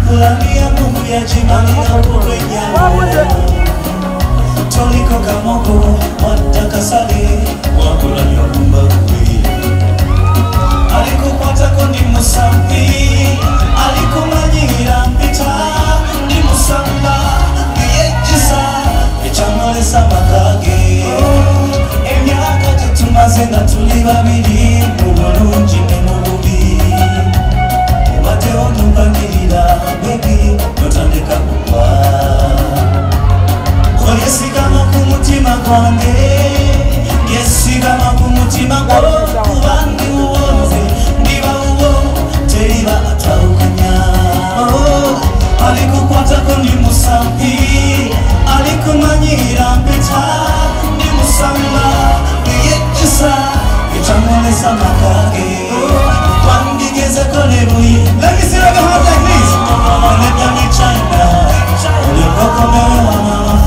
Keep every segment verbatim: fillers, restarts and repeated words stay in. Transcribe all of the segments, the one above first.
Kulamia Mungu ya jimani na kuwenyao Toliko kamoko watakasali wakula nyumba kui Alikupata kondi musambi Alikumanyira mpita Ni musamba Yejisa Echamale samakage Emyaka tutumaze na tulibabiri Mubulunji ne mububi Wate ondubangirira Baby Notandeka kuwa Yesigama kumutima kwange Yesigama kumutima kwange Kubandi uwoze Ndiba uwo Teriba ataukanya Alikukwata kondi musambi Alikumanyira mpita Ni musamba Yejisa Ichamolesa makage Wangigeze kone buyi Let me see like a heart like this Let me me China Ulikokomewe wa mama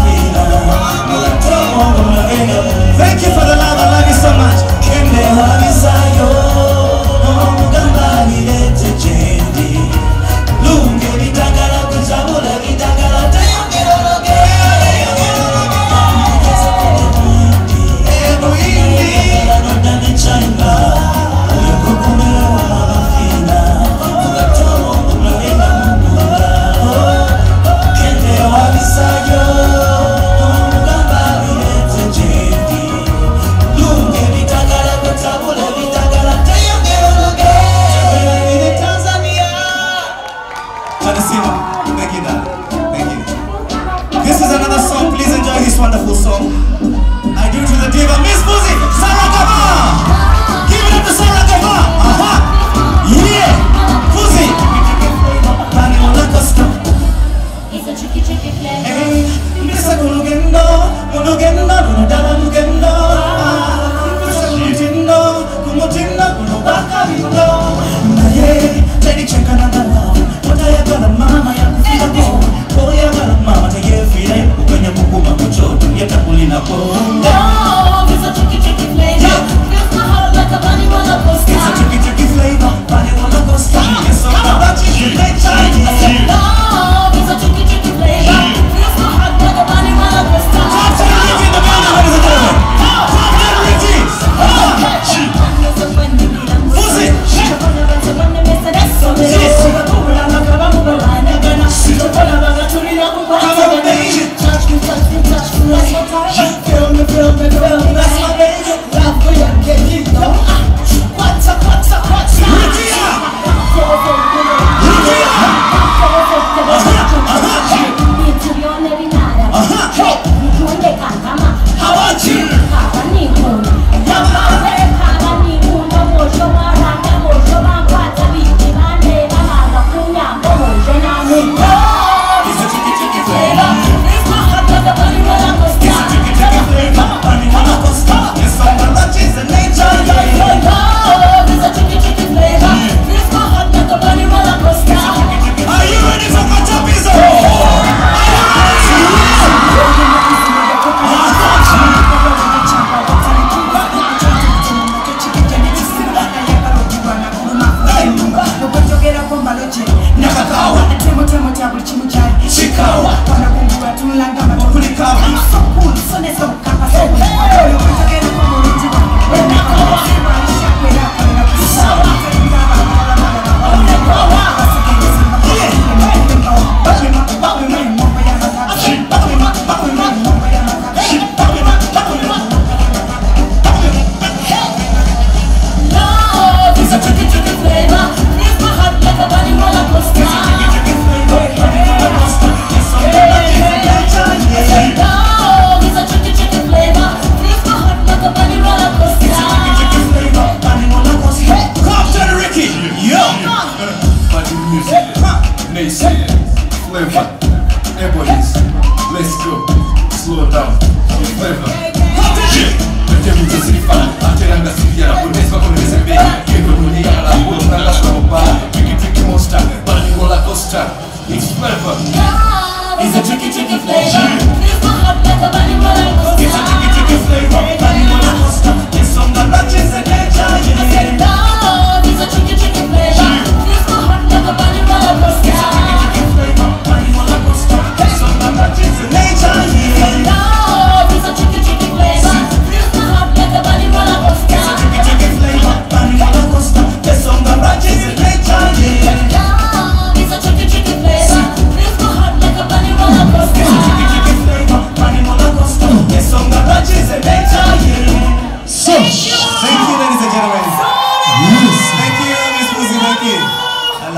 Thank you for the love, I love you so much. Kende habisayo, mugamba nilete jendi. Lunge bitagala kuzabula bitagala tayongera loge. Ebu indi, nodani China. Ulikukumewa mama fina. Mugatomo kumlavina mugula. Kende habisayo.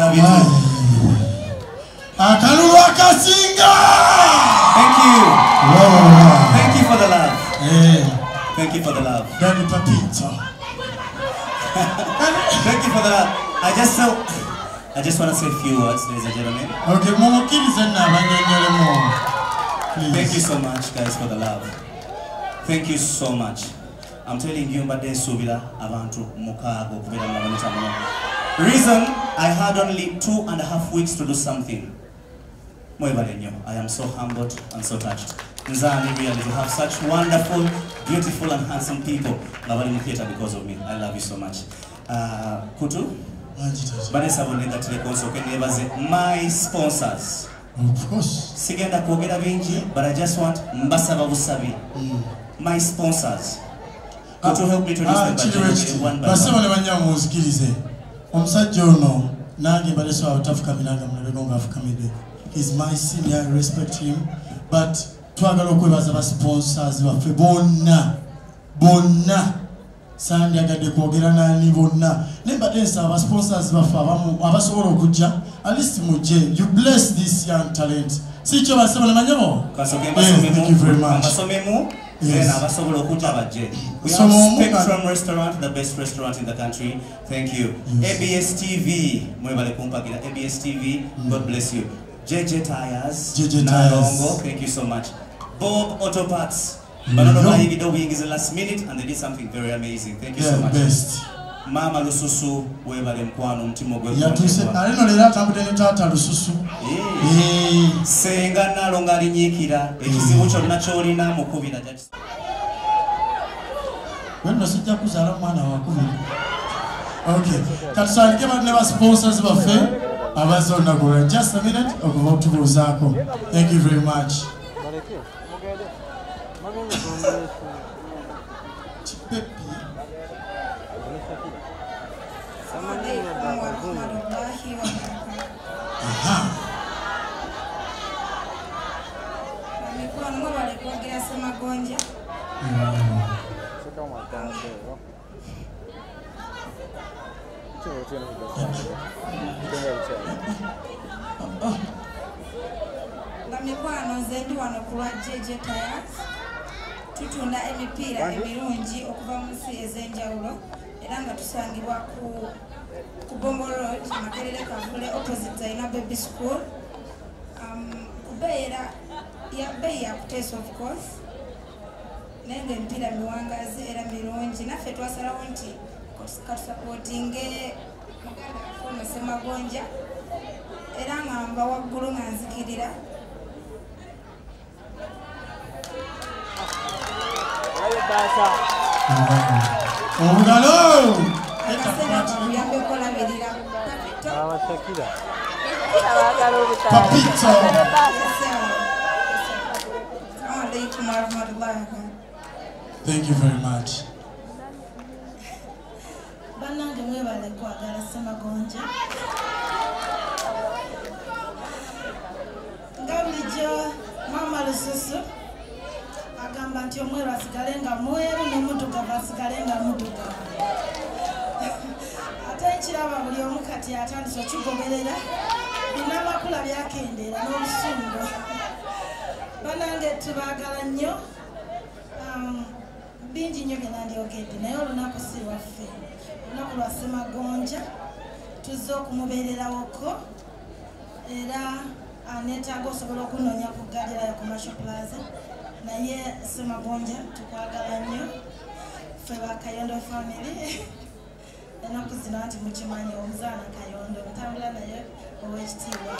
love you too. Akalulu akasinga. Thank you. Wow. Thank you for the love. Eh. Thank you for the love. Daddy Papito. Thank you for the love. I just so I just want to say a few words, ladies and gentlemen. Okay, mumukirize n'abanyonyolemu. Thank you so much, guys, for the love. Thank you so much. I'm telling you, but subira abantu mukago kubera maboneka muno. Reason, I had only two and a half weeks to do something. I am so humbled and so touched. Nzani, really, to have such wonderful, beautiful and handsome people in the theater because of me. I love you so much. Uh, Kutu? Vanessa Bonenda Teleconso, my sponsors. Of course. Sigenda Kogeda Vinji, but I just want Mbasava Busabi. My sponsors. Kutu, help me to introduce them one by one. He's my senior, I respect him. But twagala okwebaza ba sponsors baffe bonna bonna sandi agadde kwogera nani bonna nembadde nsaba ba sponsors baffe abamu abasobola okujja at least mujje. You bless this young talent. Si kyo basaba namanyabo. Thank you very much. Yes. We have Spectrum Restaurant, the best restaurant in the country. Thank you. Yes. A B S T V. A B S T V. God bless you. J J Tires. J J Tires. Thank you so much. Bob Auto Parts. But I don't know why the wing is the last minute and they did something very amazing. Thank you yeah, so much. Best. Mama Lususu, webale mkwano mtimo gwe. Ya tuse alino lera tambute ne tata Lususu. Eh. Senga nalo ngali nyikira ekizibu kyonna kyolina mukubira jati. Wendo sijja kuzala mwana wa kumi. Okay. Katusandike bane ba sponsors baffe abazonna go. Just a minute okuva tubuzaako. Thank you very much. Aha. Bamikwano nze ndi wano ku lwa J J Tires tutunda emipiira emirungi okuva mu nsi ez'enjawulo era nga tusangibwa ku ku Bombo Road Makerere Kavule opposite Zaina Baby School. Um, kubeera ya bei ya kuteesa of course nenga emipiira miwangazi era mirungi naffe twasalawo nti katusapootinge muganda Funa Semagonja era nga mba waggulu nga nzikirira. Ongalo! Papito! Thank you very much. Banange mwebale kwagala Semagonja. Nga bulijjo Mama Lususu agamba nti omweru asigale nga mweru n'omuddugavu asigale nga muddugavu. Ate ekiraba buli omu kati atandise okigoberera bina amakula byakendeera n'obusungu. Banange tubaagala nnyo bingi nnyo bye nandyogedde naye olunaku si lwaffe olunaku lwa Semagonja tuzze okumubeererawoko era aneetaaga osobola okunoonya ku Gadera ya Commercial Plaza naye Semagonja tukwagala nnyo ffe ba Kayondo family ennaku zino nti mukimanyi omuzaana Kayondo ntambula naye ow'ekitiibwa.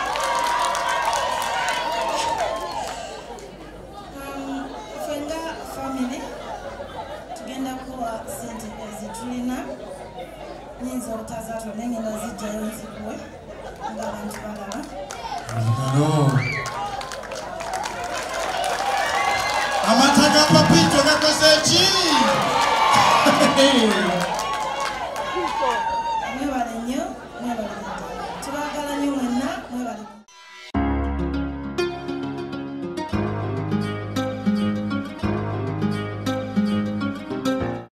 Ffe nga family tugenda kuwa ssente ezitulina nyinza obutazaatula naye ngenda zijjayo nzikuwe ng'abantu balaba. Amata ga Papito gakoze ki? Mwebale nnyo, mwebale nnyo. Tubaagala nnyo mwenna, mwebale.